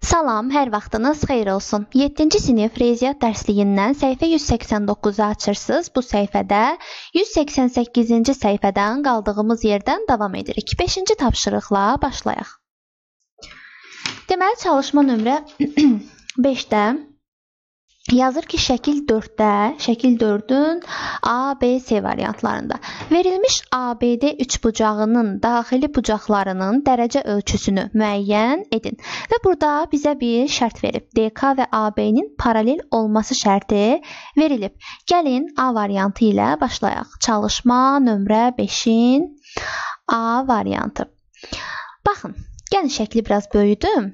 Salam, hər vaxtınız xeyir olsun. 7-ci sinif riyaziyyat dərsliyindən səhifə 189-u açırsınız. Bu səhifədə 188-ci səhifədən qaldığımız yerdən davam edirik. 5-ci tapşırıqla başlayaq. Deməli, çalışma nömrə 5-də yazır ki, şəkil 4-də, şəkil 4-ün A, B, C variantlarında verilmiş ABD üçbucağının daxili bucaqlarının dərəcə ölçüsünü müəyyən edin. Və burada bizə bir şərt verib. DK və AB-nin paralel olması şərti verilib. Gəlin A variantı ilə başlayaq. Çalışma nömrə 5-in A variantı. Baxın, gəlin şəkli biraz böyüdüm.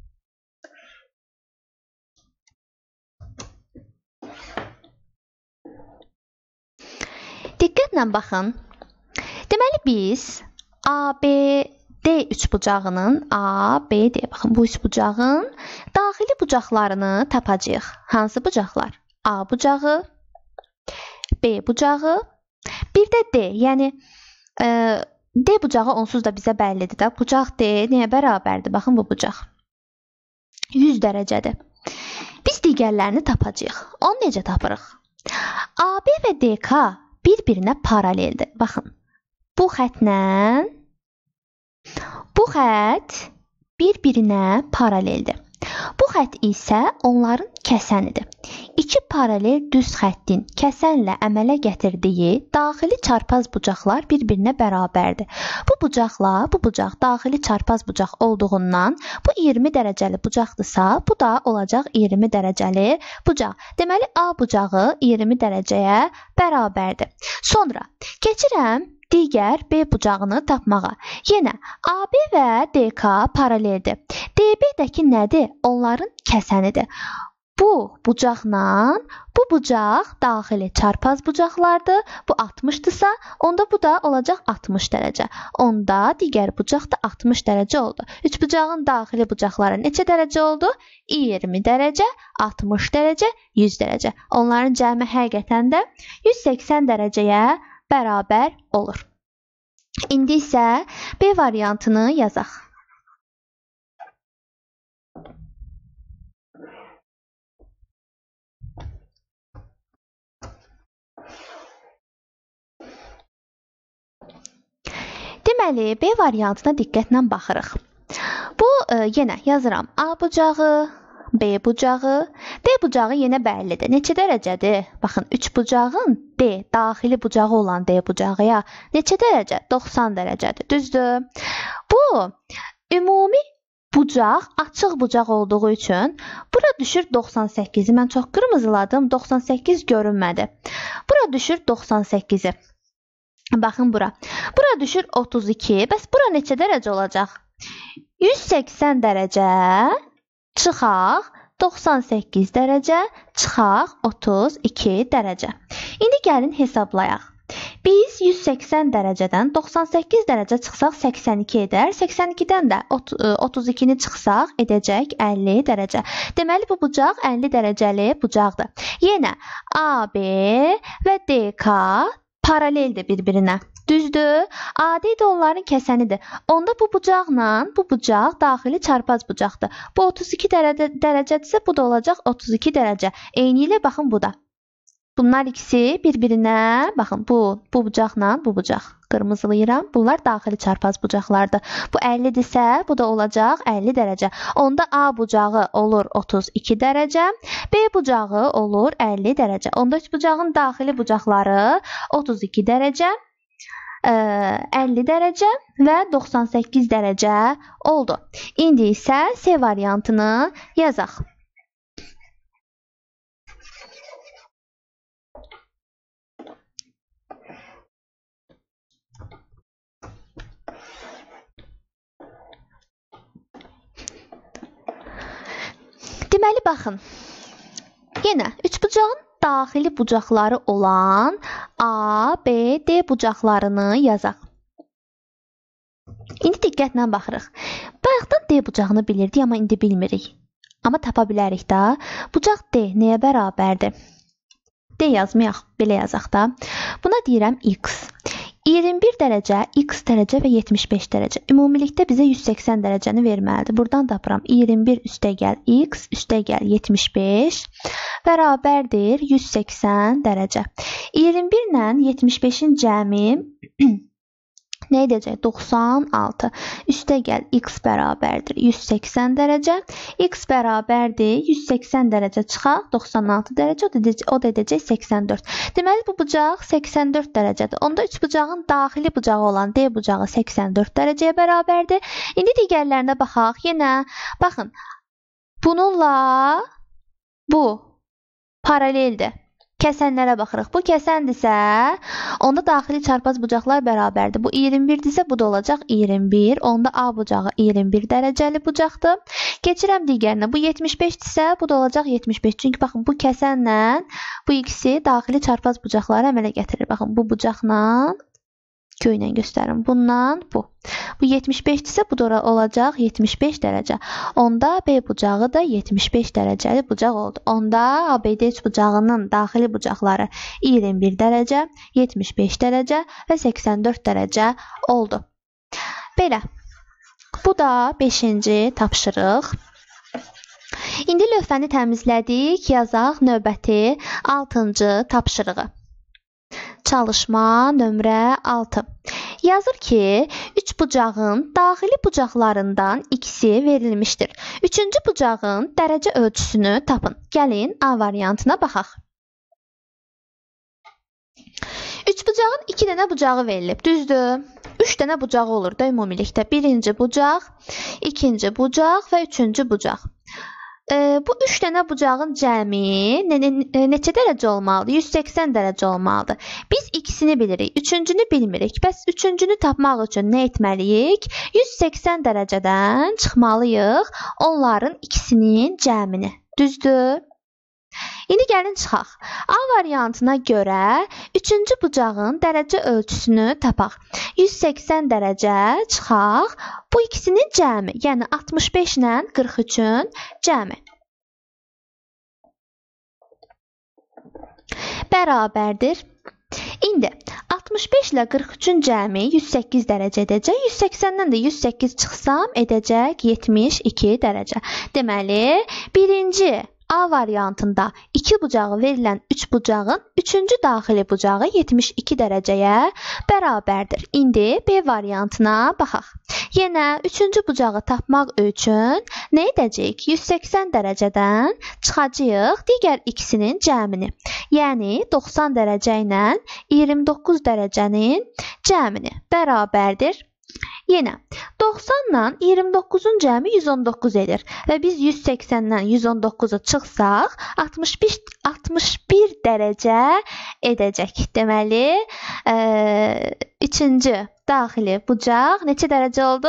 Diqqətlə baxın. Deməli biz ABD üçbucağının baxın bu üçbucağın daxili bucaqlarını tapacağıq. Hansı bucaqlar? A bucağı, B bucağı, bir də D. Yəni D bucağı onsuz da bizə bəllidir də. Bucaq D nəyə bərabərdir? Baxın bu bucaq 100 dərəcədir. Biz digərlərini tapacağıq. Onu necə tapırıq? AB və DK bir-birinə paraleldir. Baxın, bu xətlə bu xət bir-birinə paraleldir. Bu xət isə onların kəsənidir. İki paralel düz xəttin kəsənlə əmələ gətirdiyi daxili çarpaz bucaqlar bir-birinə bərabərdir. Bu bucaqla bu bucaq daxili çarpaz bucaq olduğundan bu 20 dərəcəli bucaqdırsa, bu da olacaq 20 dərəcəli bucaq. Deməli, A bucağı 20 dərəcəyə bərabərdir. Sonra keçirəm digər B bucağını tapmağa. Yenə AB və DK paraleldir. DB-dəki nədir? Onların kəsənidir. Bu bucaqla bu bucaq daxili çarpaz bucaqlardır. Bu 60-dırsa, onda bu da olacaq 60 dərəcə. Onda digər bucaq da 60 dərəcə oldu. Üç bucağın daxili bucaqları neçə dərəcə oldu? 20 dərəcə, 60 dərəcə, 100 dərəcə. Onların cəmi həqiqətən də 180 dərəcəyə bərabər olur. İndi isə B variantını yazaq. Deməli, B variantına diqqətlə baxırıq. Bu, yenə yazıram. A bucağı, B bucağı, D bucağı yenə bəllidir. Neçə dərəcədir? Baxın, üç bucağın D, daxili bucağı olan D bucağıya neçə dərəcə? 90 dərəcədir. Düzdür? Bu, ümumi bucaq, açıq bucaq olduğu üçün bura düşür 98-i. Mən çox qırmızıladım, 98 görünmədi. Bura düşür 98-i. Baxın bura. Bura düşür 32. Bəs bura neçə dərəcə olacaq? 180 dərəcə çıxaq 98 dərəcə çıxaq 32 dərəcə. İndi gəlin hesablayaq. Biz 180 dərəcədən 98 dərəcə çıxsaq 82 edər. 82-dən də 32-ni çıxsaq edəcək 50 dərəcə. Deməli bu bucaq 50 dərəcəli bucaqdır. Yenə AB və DK paraleldir bir-birinə. Düzdür? AD də onların kəsənidir. Onda bu bucaqla bu bucaq daxili çarpaz bucaqdır. Bu 32 dərəcədirsə, bu da olacaq 32 dərəcə. Eyni ilə baxın bu da. Bunlar ikisi bir-birinə, baxın bu bucaqla bu bucaq. Qırmızılayıram. Bunlar daxili çarpaz bucaqlardır. Bu 50-dirsə, bu da olacaq 50 dərəcə. Onda A bucağı olur 32 dərəcə, B bucağı olur 50 dərəcə. Onda üç bucağın daxili bucaqları 32 dərəcə, 50 dərəcə və 98 dərəcə oldu. İndi isə C variantını yazaq. Deməli, baxın. Yenə üç bucağın daxili bucaqları olan A, B, D bucaqlarını yazaq. İndi diqqətlə baxırıq. Bayaqdan D bucağını bilirdik, amma indi bilmirik. Amma tapa bilərik də. Bucaq D nəyə bərabərdir? D yazmayaq, belə yazaq da. Buna deyirəm X. 21 dərəcə, x dərəcə və 75 dərəcə. Ümumilikdə bizə 180 dərəcəni verməlidir. Buradan tapıram 21 üstəgəl x üstəgəl 75 bərabərdir 180 dərəcə. 21 ilə 75-in cəmi nə edəcək? 96 üstəgəl x bərabərdir 180 dərəcə. X bərabərdir 180 dərəcə çıxaq 96 dərəcə, o da edəcək 84. Deməli bu bucaq 84 dərəcədir. Onda üç bucağın daxili bucağı olan D bucağı 84 dərəcəyə bərabərdir. İndi digərlərinə baxaq. Yenə baxın. Bununla bu paraleldir. Kəsənlərə baxırıq. Bu kəsəndirsə, onda daxili çarpaz bucaqlar bərabərdir. Bu 21-dirsə, bu da olacaq 21. Onda A bucağı 21 dərəcəli bucaqdır. Keçirəm digərinə. Bu 75-dirsə, bu da olacaq 75. Çünki baxın, bu kəsənlə bu ikisi daxili çarpaz bucaqları əmələ gətirir. Baxın, bu bucaqla göylə göstərim. Bundan bu. Bu 75-dirsə, bu da olacaq 75 dərəcə. Onda B bucağı da 75 dərəcəli bucaq oldu. Onda ABD bucağının daxili bucaqları 21 dərəcə, 75 dərəcə və 84 dərəcə oldu. Belə. Bu da 5-ci tapşırıq. İndi lövhəni təmizlədik. Yazaq növbəti 6-cı tapşırığı. Çalışma nömrə 6. Yazır ki, üç bucağın daxili bucaqlarından ikisi verilmişdir. Üçüncü bucağın dərəcə ölçüsünü tapın. Gəlin A variantına baxaq. Üç bucağın 2 dənə bucağı verilib. Düzdür. 3 dənə bucağı olur da ümumilikdə. Birinci bucaq, ikinci bucaq və üçüncü bucaq. Bu 3 dənə bucağın cəmi neçə dərəcə olmalıdır? 180 dərəcə olmalıdır. Biz ikisini bilirik, üçüncünü bilmirik. Bəs üçüncünü tapmaq üçün nə etməliyik? 180 dərəcədən çıxmalıyıq onların ikisinin cəmini. Düzdür? İndi gəlin çıxaq. A variantına görə üçüncü bucağın dərəcə ölçüsünü tapaq. 180 dərəcə çıxaq. Bu ikisinin cəmi, yəni 65 ilə 43-ün cəmi. Bərabərdir. İndi 65 ilə 43-ün cəmi 108 dərəcə edəcək. 180-dən də 108 çıxsam edəcək 72 dərəcə. Deməli, birinci A variantında 2 bucağı verilən 3 bucağın 3-cü daxili bucağı 72 dərəcəyə bərabərdir. İndi B variantına baxaq. Yenə 3-cü bucağı tapmaq üçün nə edəcəyik? 180 dərəcədən çıxacağıq digər ikisinin cəmini. Yəni 90 dərəcə ilə 29 dərəcənin cəmini bərabərdir. Yenə 90 ilə 29-un cəmi 119 edir və biz 180-dən 119-u çıxsaq 61 dərəcə edəcək. Deməli, üçüncü daxili bucaq neçə dərəcə oldu?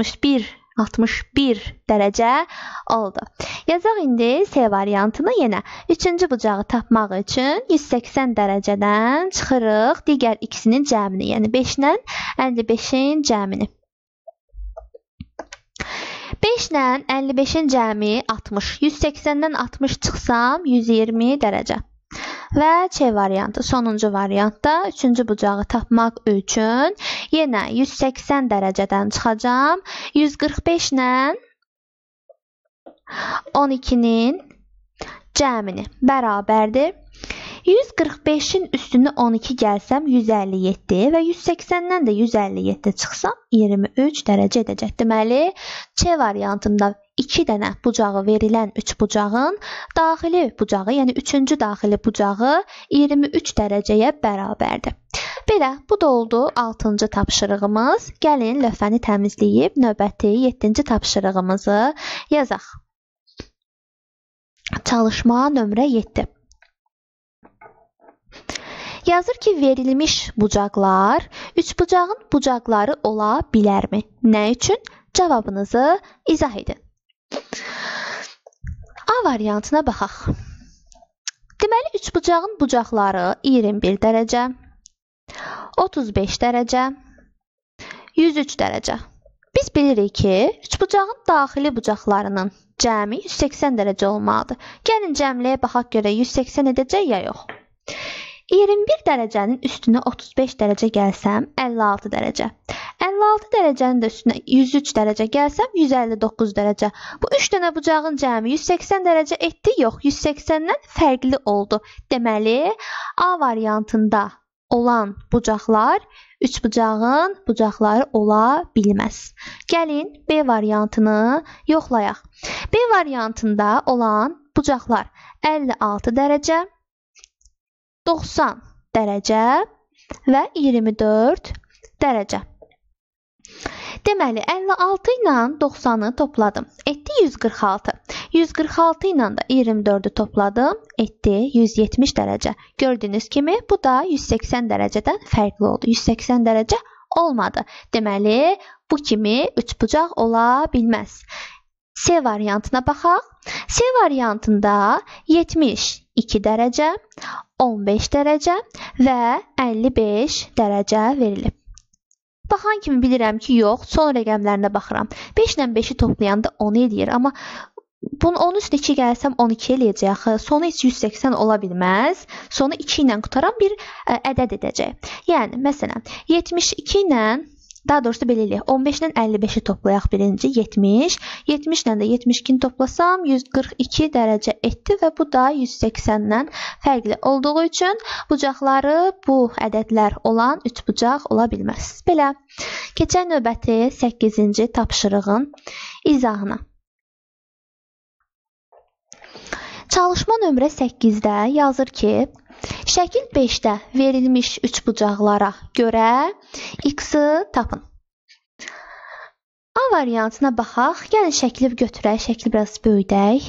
61 dərəcə oldu. Yazaq indi C variantını yenə. Üçüncü bucağı tapmaq üçün 180 dərəcədən çıxırıq digər ikisinin cəmini, yəni 5 ilə 55-in cəmini. 5 ilə 55-in cəmi 60. 180-dən 60 çıxsam 120 dərəcə. Və C variantı, sonuncu variantda üçüncü bucağı tapmaq üçün yenə 180 dərəcədən çıxacam. 145 ilə 12-nin cəmini bərabərdir. 145-in üstünü 12 gəlsəm 157 və 180-dən də 157 çıxsam 23 dərəcə edəcək. Deməli, C variantında 2 dənə bucağı verilən 3 bucağın daxili bucağı, yəni 3-cü daxili bucağı 23 dərəcəyə bərabərdir. Belə, bu da oldu 6-cı tapşırığımız. Gəlin lövhəni təmizləyib növbəti 7-ci tapşırığımızı yazaq. Çalışma nömrə 7. Yazır ki, verilmiş bucaqlar üçbucağın bucaqları ola bilərmi? Nə üçün? Cavabınızı izah edin. A variantına baxaq. Deməli, üçbucağın bucaqları 21 dərəcə, 35 dərəcə, 103 dərəcə. Biz bilirik ki, üçbucağın daxili bucaqlarının cəmi 180 dərəcə olmalıdır. Gəlin cəmliyə baxaq görə 180 edəcək ya yox. 21 dərəcənin üstünə 35 dərəcə gəlsəm 56 dərəcə. 56 dərəcənin də üstünə 103 dərəcə gəlsəm 159 dərəcə. Bu 3 dənə bucağın cəmi 180 dərəcə etdi? Yox, 180-dən fərqli oldu. Deməli, A variantında olan bucaqlar 3 bucağın bucaqları ola bilməz. Gəlin B variantını yoxlayaq. B variantında olan bucaqlar 56 dərəcə, 90 dərəcə və 24 dərəcə. Deməli, 56 ilə 90-ı topladım. Etdi 146. 146 ilə də 24-ü topladım. Etdi 170 dərəcə. Gördüyünüz kimi, bu da 180 dərəcədən fərqli oldu. 180 dərəcə olmadı. Deməli, bu kimi 3 bucaq ola bilməz. C variantına baxaq. C variantında 72 dərəcə, 15 dərəcə və 55 dərəcə verilib. Baxan kimi bilirəm ki, yox, son rəqəmlərinə baxıram. 5 ilə 5-i toplayanda 10 eləyir, amma bunu 10 üstə 2 gəlsəm 12 eləyəcək. Sonu heç 180 ola bilməz. Sonu 2 ilə qutaran bir ədəd edəcək. Yəni, məsələn, 72 ilə, daha doğrusu belə eləyək, 15 ilə 55-i toplayaq birinci, 70. 70 ilə də 72-ni toplasam 142 dərəcə etdi və bu da 180-dən fərqli olduğu üçün bucaqları bu ədədlər olan 3 bucaq ola bilməz. Belə, keçən növbəti 8-ci tapşırığın izahına. Çalışma nömrə 8-də yazır ki, şəkil 5-də verilmiş 3 bucaqlara görə x-ı tapın. A variantına baxaq. Gəlin şəkli götürək, şəkli biraz böyüdək.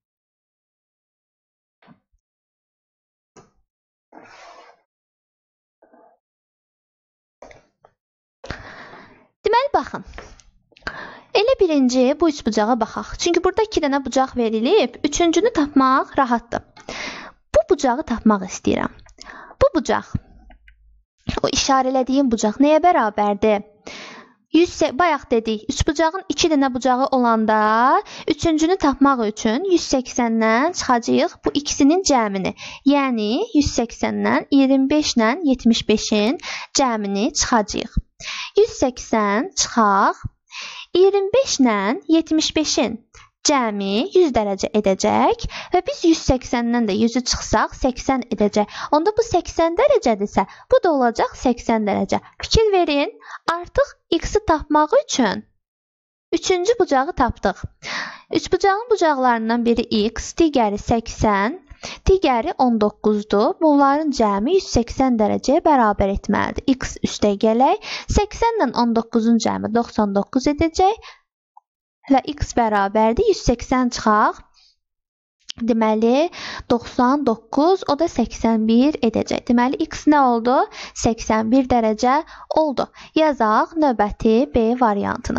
Deməli, baxın. Elə birinci bu 3 bucağa baxaq. Çünki burada 2 dənə bucaq verilib, üçüncünü tapmaq rahatdır. Bu bucağı tapmaq istəyirəm. Bu bucaq, o işarələdiyim bucaq nəyə bərabərdir? Bayaq dedik, 3 bucağın 2 dənə bucağı olanda, üçüncünü tapmaq üçün 180-dən çıxacağıq bu ikisinin cəmini. Yəni, 180-dən 25 ilə 75-in cəmini çıxacağıq. 180 çıxaq, 25 ilə 75-in cəmi 100 dərəcə edəcək və biz 180-dən də 100-ü çıxsaq 80 edəcək. Onda bu 80 dərəcədirsə, bu da olacaq 80 dərəcə. Fikir verin, artıq x-i tapmaq üçün üçüncü bucağı tapdıq. 3 bucağın bucaqlarından biri x, digəri 80, digəri 19-dur. Bunların cəmi 180 dərəcəyə bərabər etməlidir. X üstə gələk, 80 ilə 19-un cəmi 99 edəcək. Və x bərabərdir 180 çıxaq. Deməli, 99, o da 81 edəcək. Deməli, x nə oldu? 81 dərəcə oldu. Yazaq növbəti B variantını.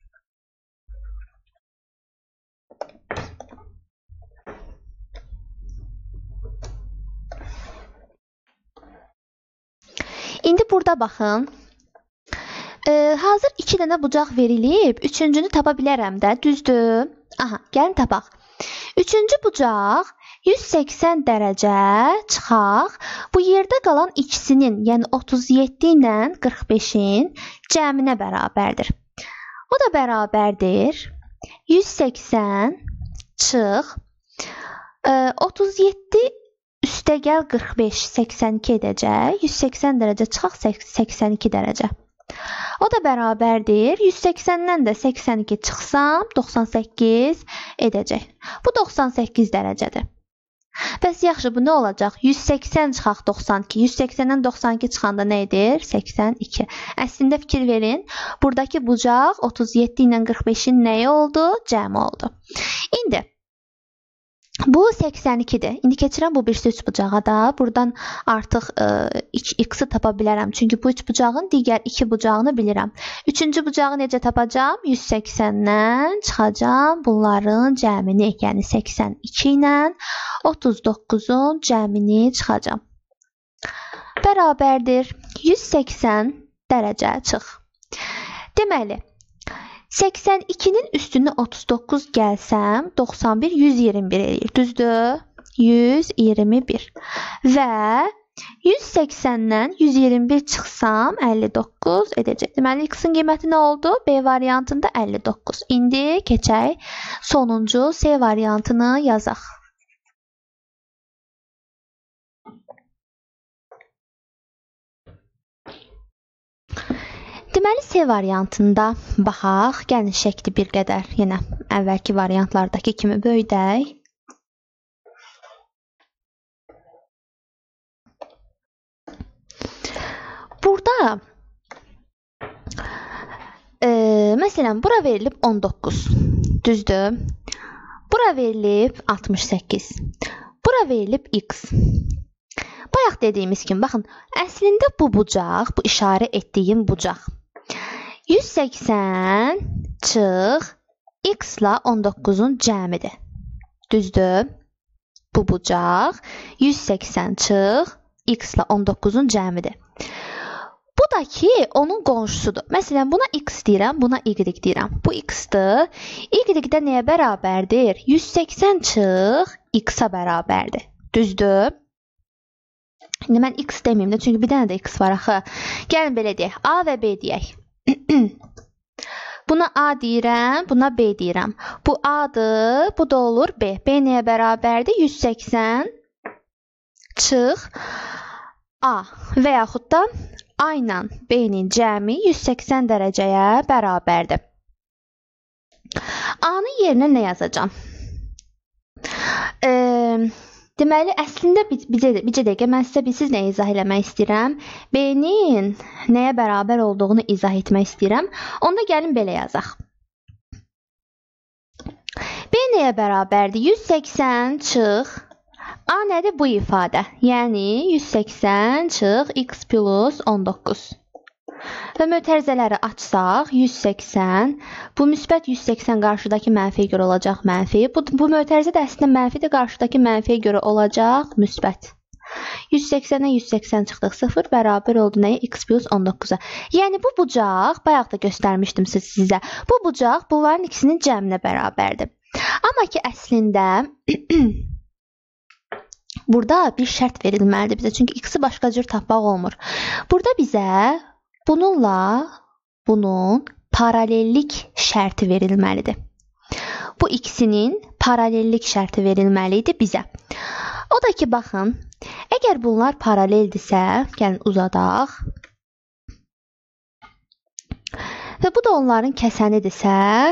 İndi burada baxın. Hazır 2 dənə bucaq verilib, üçüncünü tapa bilərəm də, düzdür? Aha, gəlin tapaq. Üçüncü bucaq 180 dərəcə çıxaq. Bu yerdə qalan ikisinin, yəni 37 ilə 45-in cəminə bərabərdir. O da bərabərdir 180 çıx 37 üstə gəl 45 82 edəcək. 180 dərəcə çıxaq 82 dərəcə. O da bərabərdir. 180-dən də 82 çıxsam 98 edəcək. Bu 98 dərəcədir. Bəs yaxşı, bu nə olacaq? 180 çıxaq 92. 180-dən 92 çıxanda nə edir? 82. Əslində fikir verin. Buradakı bucaq 37 ilə 45-in nəyi oldu? Cəmi oldu. İndi bu 82-dir. İndi keçirəm bu birisi 3 bucağa da. Buradan artıq x-i tapa bilərəm. Çünki bu 3 bucağın digər 2 bucağını bilirəm. Üçüncü bucağı necə tapacağım? 180-dən çıxacağım bunların cəmini. Yəni 82 ilə 39-un cəmini çıxacağım. Bərabərdir 180 dərəcə çıx. Deməli, 82-nin üstünə 39 gəlsəm, 91, 121 eləyir. Düzdür? 121. Və 180-dən 121 çıxsam 59 edəcək. Deməli, x-in qiyməti nə oldu? B variantında 59. İndi keçək sonuncu C variantını yazaq. Deməli, C variantında baxaq. Gəlin şəkli bir qədər yenə əvvəlki variantlardakı kimi böyüdək. Burada məsələn, bura verilib 19. Düzdür? Bura verilib 68. Bura verilib x. Bayaq dediyimiz kimi, baxın, əslində bu bucaq, bu işarə etdiyim bucaq 180 çıx x ilə 19-un cəmidir. Düzdür? Bu bucaq 180 çıx x ilə 19-un cəmidir. Bu da ki, onun qonşusudur. Məsələn, buna x deyirəm, buna y deyirəm. Bu x-dır. Y-də nəyə bərabərdir? 180 çıx x-a bərabərdir. Düzdür? İndi mən x deməyim də, çünki bir dənə də x var axı. Gəlin belə deyək, A və B deyək. Buna A deyirəm, buna B deyirəm. Bu A-dır, bu da olur B. B nəyə bərabərdir? 180 çıx A və yaxud da A ilə B-nin cəmi 180 dərəcəyə bərabərdir. A-nın yerinə nə yazacağam? Deməli, əslində bircə dəqiqə mən sizə bilsiz nə izah eləmək istəyirəm? B-nin nəyə bərabər olduğunu izah etmək istəyirəm. Onda gəlin belə yazaq. B nəyə bərabərdir? 180 çıx A nədir bu ifadə? Yəni 180 çıx x plus 19. Və mötərizələri açsaq 180, bu müsbət 180 qarşıdakı mənfiyə görə olacaq mənfi. Bu mötərizə də əslində mənfidir, qarşıdakı mənfiyə görə olacaq müsbət. 180-dən 180 çıxdıq 0 bərabər oldu nəyə? X plus 19-a. Yəni bu bucaq, bayaq da göstərmişdim sizə, bu bucaq bunların ikisinin cəminə bərabərdir. Amma ki əslində burada bir şərt verilməlidir bizə. Çünki x-i başqa cür tapmaq olmur. Burada bizə bununla bunun paralellik şərti verilməlidir. Bu ikisinin paralellik şərti verilməlidir bizə. O da ki, baxın, əgər bunlar paraleldirsə, gəlin uzadaq. Və bu da onların kəsənidirsə,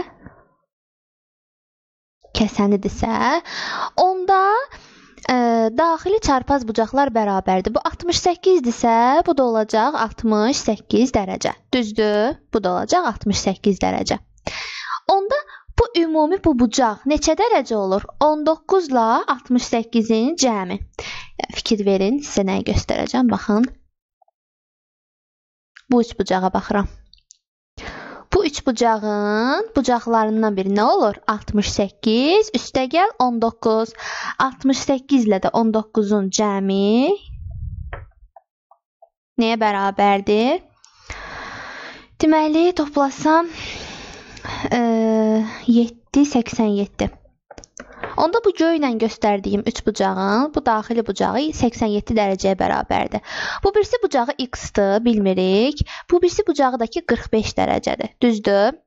onda daxili çarpaz bucaqlar bərabərdir. Bu 68-dirsə, bu da olacaq 68 dərəcə. Düzdür? Bu da olacaq 68 dərəcə. Onda bu ümumi bu bucaq neçə dərəcə olur? 19 ilə 68-in cəmi. Fikir verin, sizə nəyi göstərəcəm? Baxın. Bu üç bucağa baxıram. Bu üç bucağın bucaqlarından biri nə olur? 68, üstəgəl 19. 68 ilə də 19-un cəmi nəyə bərabərdir? Deməli, toplasam 7, 87. Onda bu göylə göstərdiyim üç bucağın, bu daxili bucağı 87 dərəcəyə bərabərdir. Bu birisi bucağı x-dır, bilmirik. Bu birisi bucağı da ki 45 dərəcədir. Düzdür?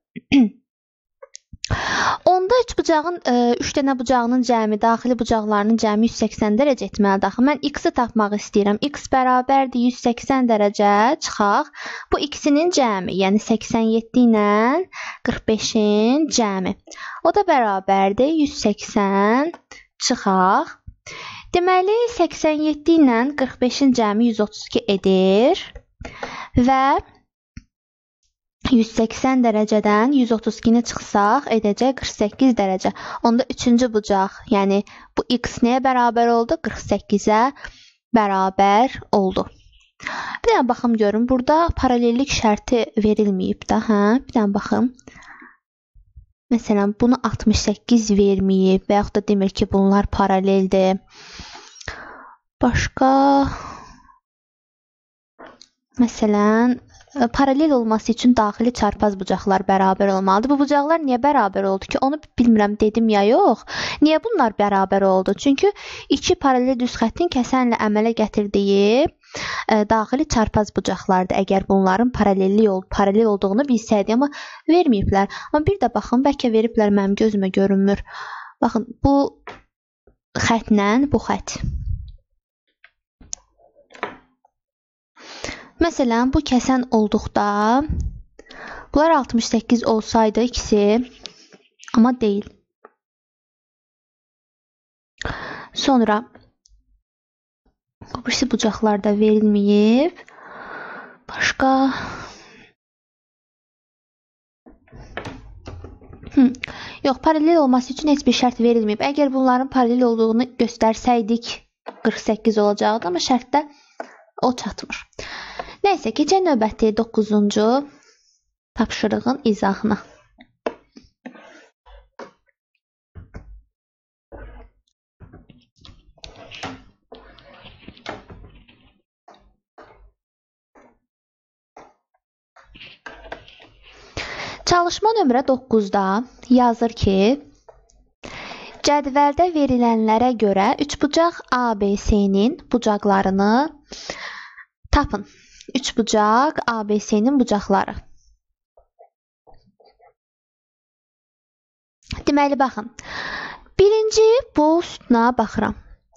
Onda üç dənə bucağının cəmi, daxili bucaqlarının cəmi 180 dərəcə etməlidir. Axı, mən x-i tapmaq istəyirəm. X bərabərdir 180 dərəcə çıxaq. Bu ikisinin cəmi, yəni 87 ilə 45-in cəmi. O da bərabərdir 180 çıxaq. Deməli, 87 ilə 45-in cəmi 132 edir və 180 dərəcədən 132-ni çıxsaq, edəcək 48 dərəcə. Onda üçüncü bucaq, yəni bu x nəyə bərabər oldu? 48-ə bərabər oldu. Bir dənə baxım görün, burada paralellik şərti verilməyib də, hə? Bir dənə baxım. Məsələn, bunu 68 verməyib və yaxud da demir ki, bunlar paraleldir. Başqa, məsələn, paralel olması üçün daxili çarpaz bucaqlar bərabər olmalıdır. Bu bucaqlar niyə bərabər oldu ki? Onu bilmirəm dedim ya yox. Niyə bunlar bərabər oldu? Çünki iki paralel düz xəttin kəsənlə əmələ gətirdiyi daxili çarpaz bucaqlardır. Əgər bunların paralel olduğunu bilsəydi, amma verməyiblər. Amma bir də baxın, bəlkə veriblər, mənim gözümə görünmür. Baxın, bu xətlə bu xət. Məsələn, bu kəsən olduqda bunlar 68 olsaydı ikisi, amma deyil. Sonra bu birisi bucaqlarda verilməyib. Başqa yox, paralel olması üçün heç bir şərt verilməyib. Əgər bunların paralel olduğunu göstərsəydik 48 olacaqdı, amma şərtdə o çatmır. Nəysə, keçən növbəti 9-cu tapşırığın izahına. Çalışma nömrə 9-da yazır ki, cədvəldə verilənlərə görə üçbucaq ABC-nin bucaqlarını tapın. Üçbucaq ABC-nin bucaqları. Deməli, baxın. Birinci bu sütuna baxıram.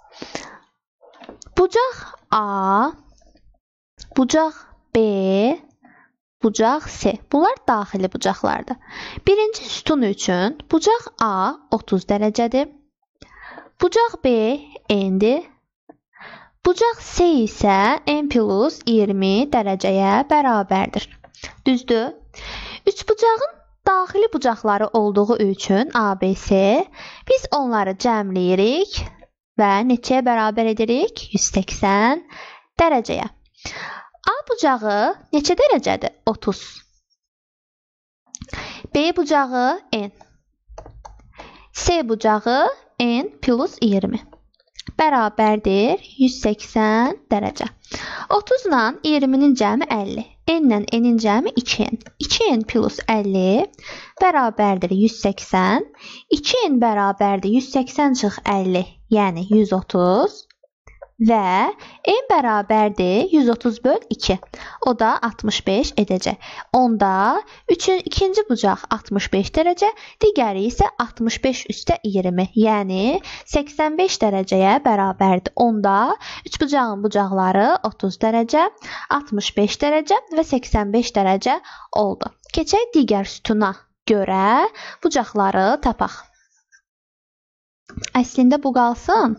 Bucaq A, bucaq B, bucaq C. Bunlar daxili bucaqlardır. Birinci sütun üçün bucaq A 30 dərəcədir. Bucaq B N'dir. Bucaq C isə N plus 20 dərəcəyə bərabərdir. Düzdür? Üçbucağın daxili bucaqları olduğu üçün ABC, biz onları cəmləyirik və neçəyə bərabər edirik? 180 dərəcəyə. A bucağı neçə dərəcədir? 30. B bucağı N. C bucağı N plus 20. Bərabərdir 180 dərəcə. 30 ilə 20-nin cəmi 50. N ilə N-in cəmi 2N. 2N plus 50 bərabərdir 180. 2N bərabərdir 180 çıx 50, yəni 130. Və N bərabərdir 130 böl 2. O da 65 edəcək. Onda ikinci bucaq 65 dərəcə, digəri isə 65 üstə 20, yəni 85 dərəcəyə bərabərdir. Onda üçbucağın bucaqları 30 dərəcə, 65 dərəcə və 85 dərəcə oldu. Keçək digər sütuna görə bucaqları tapaq. Əslində bu qalsın.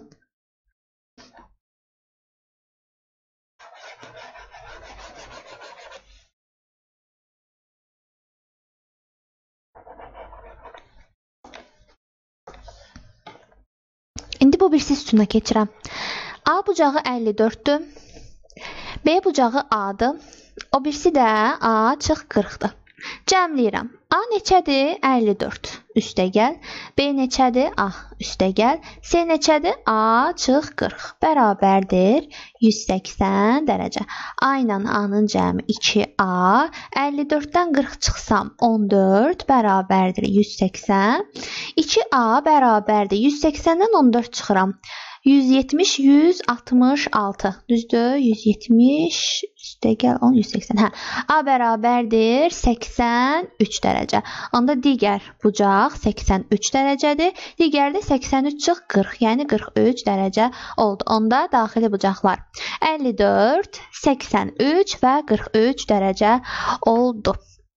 İndi bu birisi sütuna keçirəm. A bucağı 54'dür. B bucağı A'dır. O birisi də A çıx 40'dır. Cəmləyirəm. A neçədir? 54. Üstə gəl. B neçədir? A. Üstə gəl. C neçədir? A çıx 40. Bərabərdir 180 dərəcə. A ilə A-nın cəmi 2A. 54-dən 40 çıxsam 14 bərabərdir 180. 2A bərabərdir 180-dən 14 çıxıram. 170, 166. Düzdür? 170, üstə gəl 10, 180. Hə. A bərabərdir 83 dərəcə. Onda digər bucaq 83 dərəcədir. Digər də 83 çıx 40, yəni 43 dərəcə oldu. Onda daxili bucaqlar 54, 83 və 43 dərəcə oldu.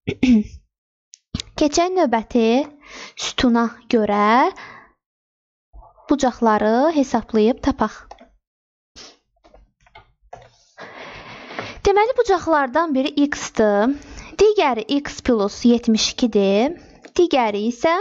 Keçən növbəti sütuna görə bucaqları hesablayıb tapaq. Deməli, bucaqlardan biri x-dır, digəri x plus 72-dir, digəri isə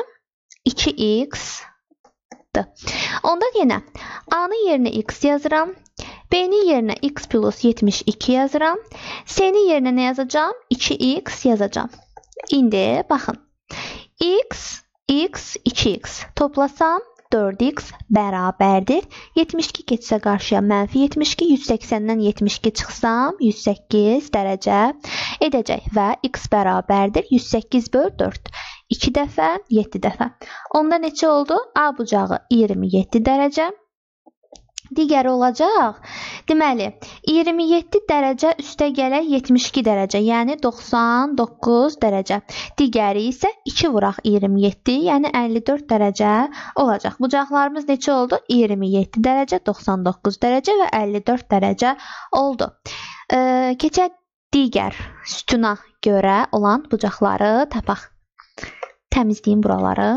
2x-dır. Onda yenə A-nın yerinə x yazıram, B-nin yerinə x plus 72 yazıram, C-nin yerinə nə yazacağım? 2x yazacağım. İndi baxın, x, 2x toplasam 4x bərabərdir. 72 keçsə qarşıya mənfi 72, 180-dən 72 çıxsam 108 dərəcə edəcək və x bərabərdir 108 böl 4. 2 dəfə, 7 dəfə. Onda neçə oldu? A bucağı 27 dərəcə. Digəri olacaq. Deməli, 27 dərəcə üstə gələk 72 dərəcə, yəni 99 dərəcə. Digəri isə 2 vuraq 27, yəni 54 dərəcə olacaq. Bucaqlarımız neçə oldu? 27 dərəcə, 99 dərəcə və 54 dərəcə oldu. Keçək digər sütuna görə olan bucaqları tapaq. Təmizləyim buraları.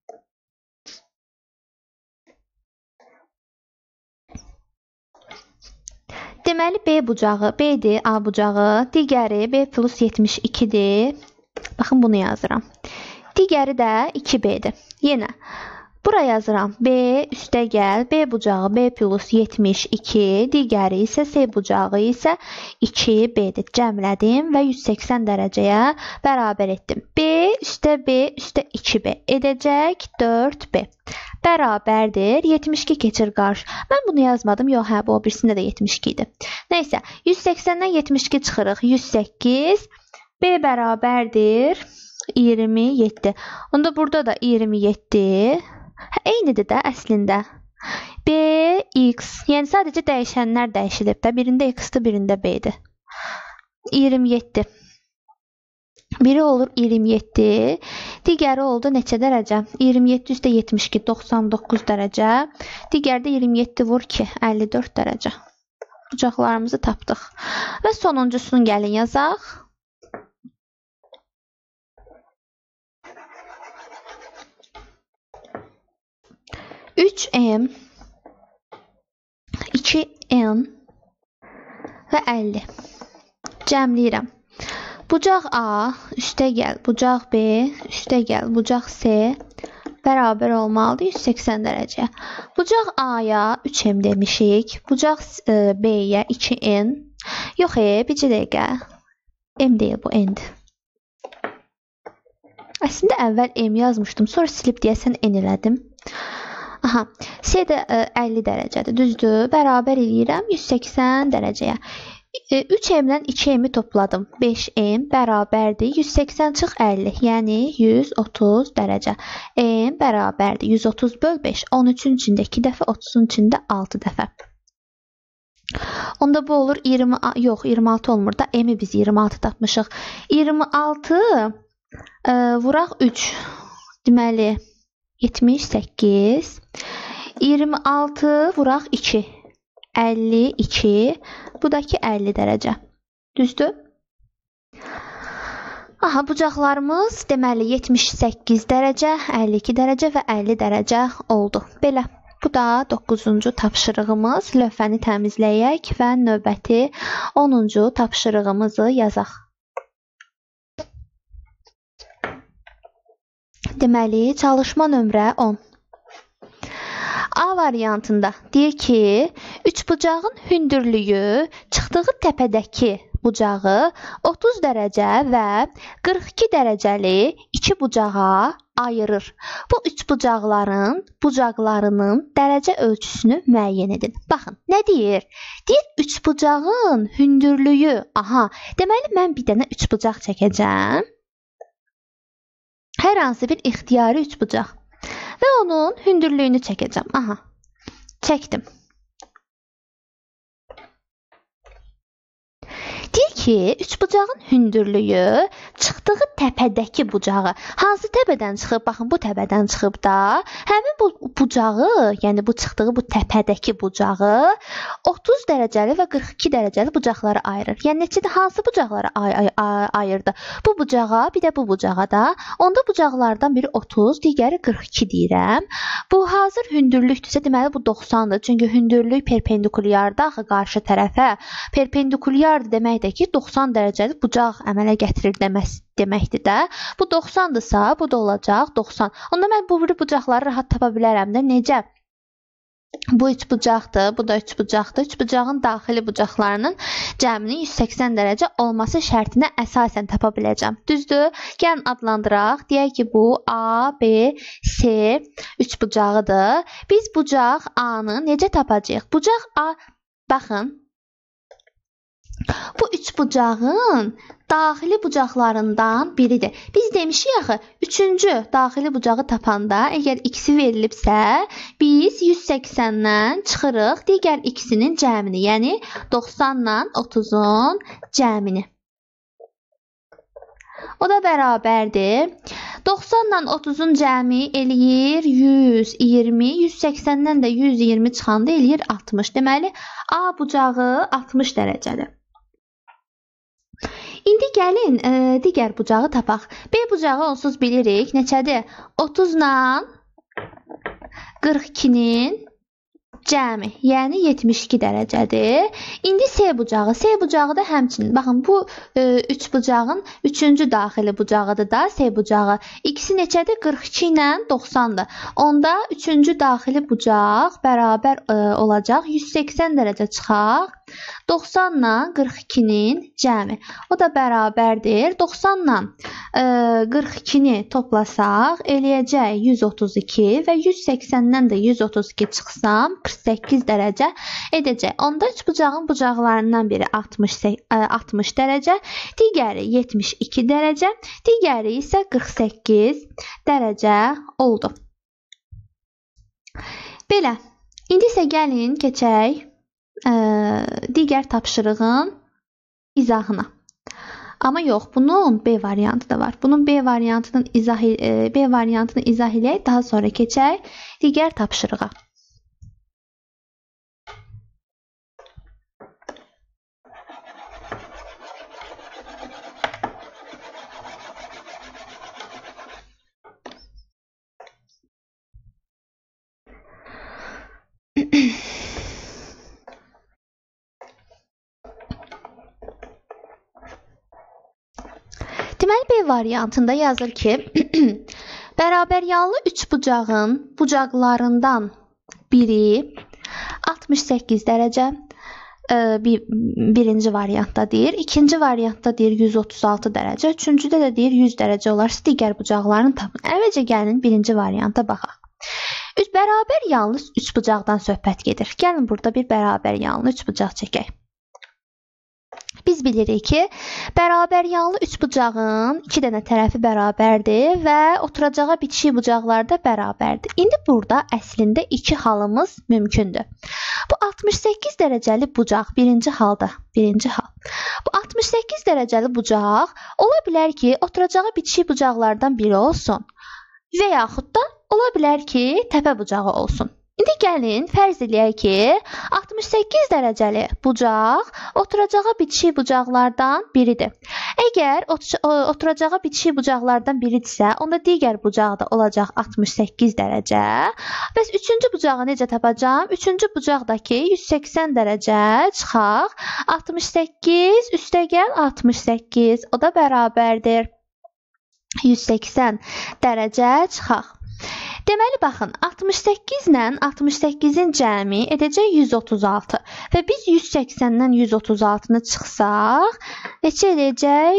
Deməli, B bucağı B-dir, A bucağı, digəri B plus 72-dir. Baxın, bunu yazıram. Digəri də 2B-dir. Yenə, bura yazıram. B üstə gəl, B bucağı B plus 72, digəri isə C bucağı isə 2B-dir. Cəmlədim və 180 dərəcəyə bərabər etdim. B üstə 2B edəcək 4B. Bərabərdir. 72 keçir qarşı. Mən bunu yazmadım. Yox, hə, bu birisində də 72 idi. Nəysə, 180-dən 72 çıxırıq. 108. B bərabərdir 27. Onda burada da 27. Eynidir də əslində. B, x. Yəni sadəcə dəyişənlər dəyişilib də. Birində x-dir, birində b-dir. 27. Biri olur 27, digəri oldu neçə dərəcə? 27 üstə 72, 99 dərəcə. Digəri də 27 vur ki, 54 dərəcə. Bucaqlarımızı tapdıq. Və sonuncusunu gəlin yazaq. Üç m, 2n və 50. Cəmləyirəm. Bucaq A, üstə gəl, bucaq B, üstə gəl, bucaq C bərabər olmalıdır 180 dərəcə. Bucaq A-ya 3m demişik, bucaq B-yə 2n. Yox, bircə dəqiqə. M deyil, bu n-dir. Əslində əvvəl m yazmışdım, sonra silib deyəsən n elədim. Aha, C də 50 dərəcədir, düzdür? Bərabər eləyirəm 180 dərəcəyə. 3m-dən 2m-i topladım. 5m bərabərdir 180 çıx 50, yəni 130 dərəcə. M bərabərdir 130 böl 5. 13-ün içində 2 dəfə, 30-un içində 6 dəfə. Onda bu olur 26 olmur da. M-i biz 26 tapmışıq. 26 vuraq 3. Deməli 78. 26 vuraq 2. 52, bu da ki 50 dərəcə. Düzdür? Aha, bucaqlarımız deməli 78 dərəcə, 52 dərəcə və 50 dərəcə oldu. Belə, bu da 9-cu tapşırığımız. Lövhəni təmizləyək və növbəti 10-cu tapşırığımızı yazaq. Deməli, çalışma nömrə 10. A variantında deyir ki, üçbucağın hündürlüyü çıxdığı təpədəki bucağı 30 dərəcə və 42 dərəcəli iki bucağa ayırır. Bu üçbucaqların bucaqlarının dərəcə ölçüsünü müəyyən edin. Baxın, nə deyir? Deyir, üçbucağın hündürlüyü. Aha, deməli mən bir dənə üçbucaq çəkəcəm. Hər hansı bir ixtiyari üçbucaq. Və onun hündürlüyünü çəkəcəm. Aha, çəkdim. Deyir ki, üçbucağın hündürlüyü çıxdığı təpədəki bucağı. Hansı təpədən çıxıb? Baxın, bu təpədən çıxıb da. Həmin bu bucağı, yəni bu çıxdığı bu təpədəki bucağı 30 dərəcəli və 42 dərəcəli bucaqları ayırır. Yəni neçədə hansı bucaqları ayırdı? Bu bucağa, bir də bu bucağa da. Onda bucaqlardan biri 30, digəri 42 deyirəm. Bu hazır hündürlükdürsə, deməli bu 90-dır. Çünki hündürlük perpendikulyarda axı qarşı tərəfə. Perpendikulyardır deməkdir ki, 90 dərəcəli bucaq əmələ gətirir deməkdir də. Bu 90-dırsa, bu da olacaq 90. Onda mən bu bucaqları rahat tapa bilərəm də. Necə? Bu üçbucaqdır, bu da üçbucaqdır. Üçbucağın daxili bucaqlarının cəminin 180 dərəcə olması şərtinə əsasən tapa biləcəm. Düzdür? Gəlin adlandıraq. Deyək ki, bu A, B, C üçbucağıdır. Biz bucaq A-nı necə tapacağıq? Bucaq A, baxın. Bu üçbucağın daxili bucaqlarından biridir. Biz demişik axı, üçüncü daxili bucağı tapanda əgər x-i verilibsə, biz 180-dən çıxırıq digər x-inin cəmini, yəni 90-dan 30-un cəmini. O da bərabərdir. 90-dan 30-un cəmi eləyir 120, 180-dən də 120 çıxanda eləyir 60. Deməli, A bucağı 60 dərəcədir. İndi gəlin digər bucağı tapaq. B bucağı onsuz bilirik. Neçədir? 30-dan 42-nin cəmi, yəni 72 dərəcədir. İndi C bucağı. C bucağı da həmçinin. Baxın, bu üçbucağın üçüncü daxili bucağıdır da C bucağı. İkisi neçədir? 42 ilə 90-dır. Onda üçüncü daxili bucaq bərabər olacaq. 180 dərəcə çıxaq. 90 ilə 42-nin cəmi. O da bərabərdir. 90 ilə 42-ni toplasaq, eləyəcək 132 və 180-dən də 132 çıxsam, 48 dərəcə edəcək. Onda üçbucağın bucaqlarından biri 60 dərəcə, digəri 72 dərəcə, digəri isə 48 dərəcə oldu. Belə. İndi isə gəlin keçək digər tapşırığın izahına. Amma yox, bunun B variantı da var. Bunun B variantını izah eləyək, daha sonra keçək digər tapşırığa. Deməli, B variantında yazır ki, bərabəryanlı üçbucağın bucaqlarından biri 68 dərəcə, birinci variantda deyir, ikinci variantda deyir 136 dərəcə, üçüncüdə də deyir 100 dərəcə olarsa digər bucaqlarını tapın. Əvvəlcə gəlin birinci varianta baxaq. Bərabər yanlı üçbucaqdan söhbət gedir. Gəlin burada bir bərabər yanlı üçbucaq çəkək. Biz bilirik ki, bərabər yanlı üçbucağın iki dənə tərəfi bərabərdir və oturacağı bitişik bucaqlar da bərabərdir. İndi burada əslində iki halımız mümkündür. Bu 68 dərəcəli bucaq birinci halda, birinci hal. Bu 68 dərəcəli bucaq ola bilər ki, oturacağı bitişik bucaqlardan biri olsun və yaxud da ola bilər ki, təpə bucağı olsun. İndi gəlin, fərz eləyək ki, 68 dərəcəli bucaq oturacağı bitişik bucaqlardan biridir. Əgər oturacağı bitişik bucaqlardan biridirsə, onda digər bucaq da olacaq 68 dərəcə. Bəs üçüncü bucağı necə tapacağım? Üçüncü bucaqdakı 180 dərəcə çıxaq. 68 üstəgəl 68, o da bərabərdir 180 dərəcə çıxaq. Deməli, baxın, 68 ilə 68-in cəmi edəcək 136 və biz 180-dən 136-nı çıxsaq, neçə edəcək?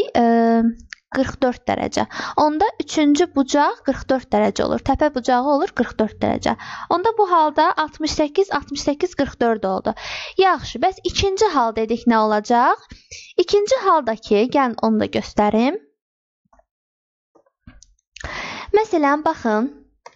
44 dərəcə. Onda üçüncü bucaq 44 dərəcə olur. Təpə bucağı olur 44 dərəcə. Onda bu halda 68, 68, 44 oldu. Yaxşı, bəs ikinci hal dedik nə olacaq? İkinci haldakı, gəlin onu da göstərim. Məsələn, baxın.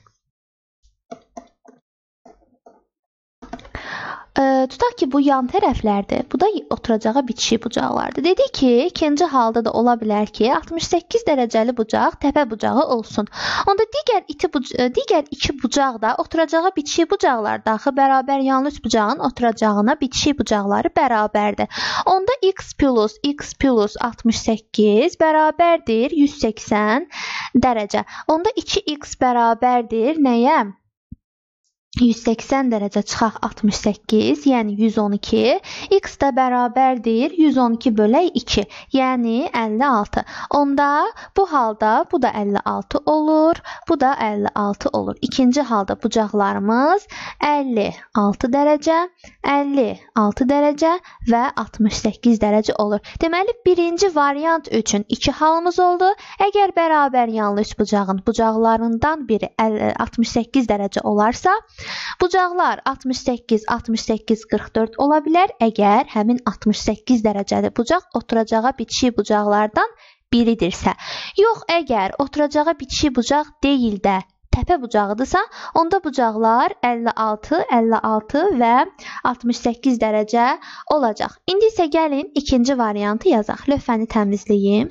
Tutaq ki, bu yan tərəflərdir. Bu da oturacağı bitişik bucaqlardır. Dedik ki, ikinci halda da ola bilər ki, 68 dərəcəli bucaq təpə bucağı olsun. Onda digər iki bucaq da oturacağı bitişik bucaqlar daxı bərabər yanlı üç bucağın oturacağına bitişik bucaqları bərabərdir. Onda x plus 68 bərabərdir 180 dərəcə. Onda 2x bərabərdir nəyə? 180 dərəcə çıxaq 68, yəni 112. X də bərabərdir 112 bölək 2, yəni 56. Onda bu halda bu da 56 olur, bu da 56 olur. İkinci halda bucaqlarımız 56 dərəcə, 56 dərəcə və 68 dərəcə olur. Deməli, birinci variant üçün 2 halımız oldu. Əgər bərabər yanlı üç bucağın bucaqlarından biri 68 dərəcə olarsa, bucaqlar 68, 68, 44 ola bilər. Əgər həmin 68 dərəcəli bucaq oturacağı bitişik bucaqlardan biridirsə. Yox, əgər oturacağı bitişik bucaq deyil də təpə bucağıdırsa, onda bucaqlar 56, 56 və 68 dərəcə olacaq. İndi isə gəlin ikinci variantı yazaq. Lövhəni təmizləyim.